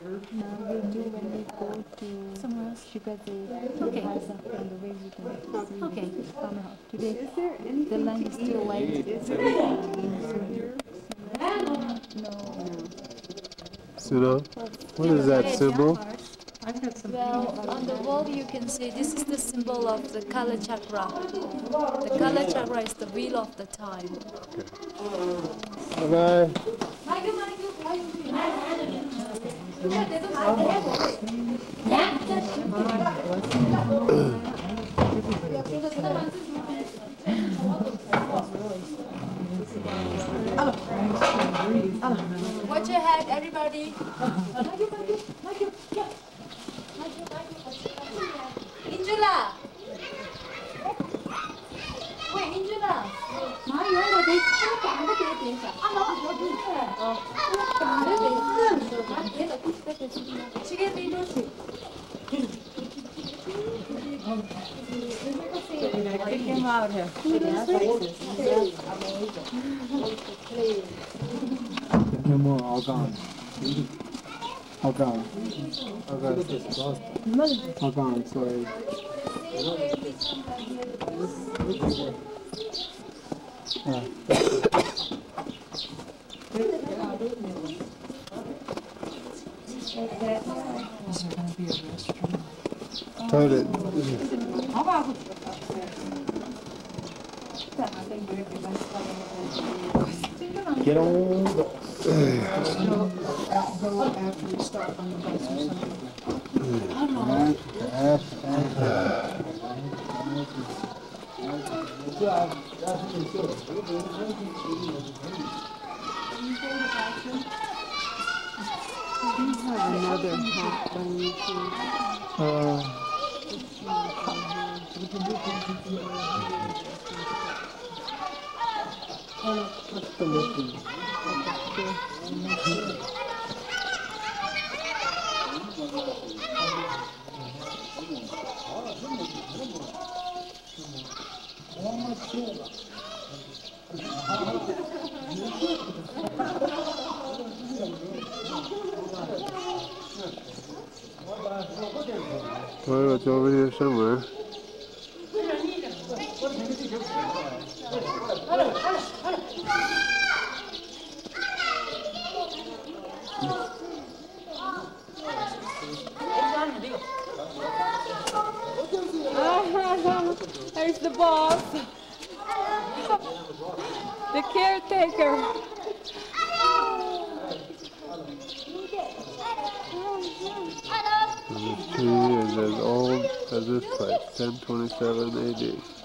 Now we do when we go to somewhere else. Shugate, okay. Has up on the way we can see Okay. the farmhouse. Today, Is there anything the land is to still eat? white. Is there anything to eat here? No. Suna, what is that symbol? Well, on the wall you can see this is the symbol of the Kala Chakra. The Kala Chakra is the wheel of the time. Bye-bye. Watch your head, everybody. Injula! Wait, Injula! Kick him out here. No more, all gone. All gone. All gone, sorry. Toilet. Get on. Go after we stop on the bus or something. We have another hot one you can. Toilet's over here somewhere. There's the boss. The caretaker. And this tree is as old as this place, 1027 AD.